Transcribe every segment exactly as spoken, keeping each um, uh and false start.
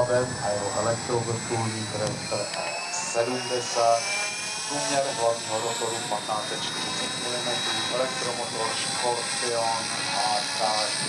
a jeho elektrovrtulník Raptor E sedmdesát, průměr hlavního rotoru patnáct set čtyřicet milimetrů, elektromotor Scorpion a tážky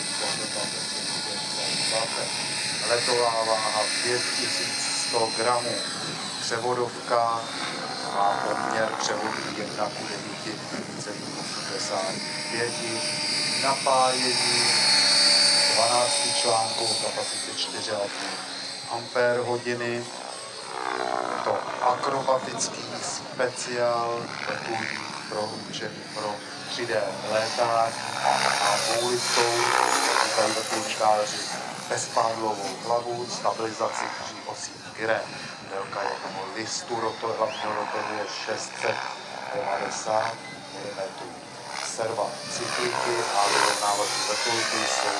letová váha pět tisíc sto gramů, převodovka a poměr převodu jedna ku devíti celá osmdesát pět, napájení dvanáct článků, kapacity čtyři a půl ampér hodiny. Je to akrobatický speciál vrtulník pro určený pro tři dé létání a dvoulistou, říkají vrtulníkáři, bezpádlovou hlavu, stabilizaci tří osí Gire. Délka jednoho listu rotor, hlavního rotoru je šest set devadesát milimetrů. Serva cykliky a vyrovnávací vrtulky jsou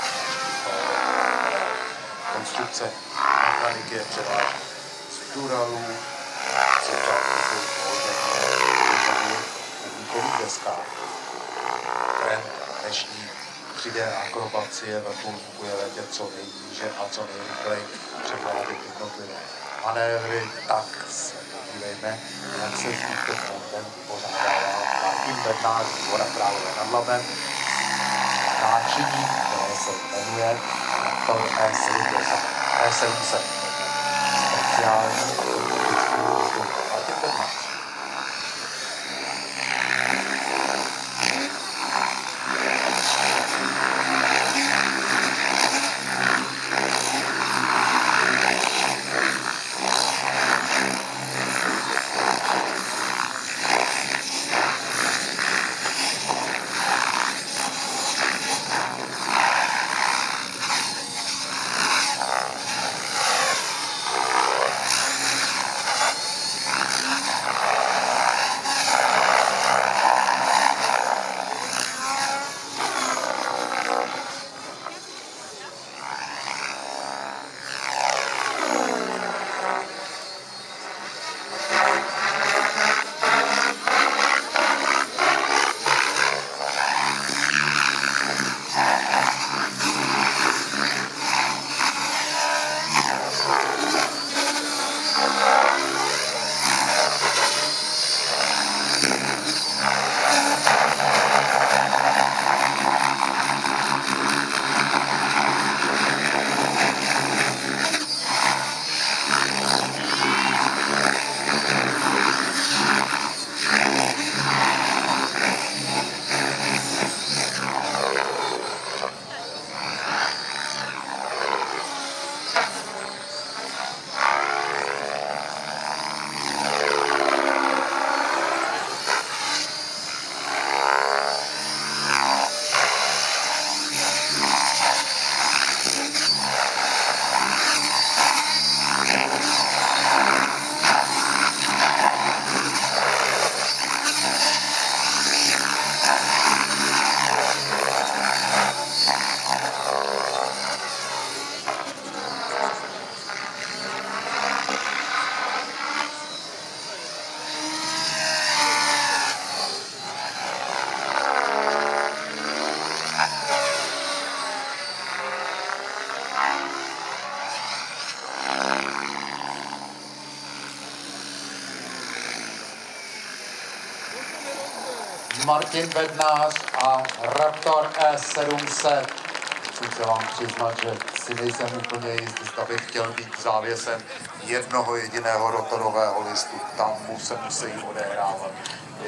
konstrukce mechaniky je převážně z Duralu, součástky jsou vložené v uhlíkových deskách. Trend dnešní tři dé akrobacie vrtulníku je letět co nejníže a co nejrychleji, převládat jednotlivé manévry, tak se podívejme, jak se s tímto trendem pořádává Martin Bednář z Dvora Králové nad Labem. Náčiní, které se jmenuje Raptor E sedm set. Speciální akrobatickou vrtulník Martin Bednář. Martin Bednář a Raptor E sedm set. Musím se vám přiznat, že si nejsem úplně jistý, zda bych chtěl být závěsem jednoho jediného rotorového listu. Tam mu se musí odehrávat.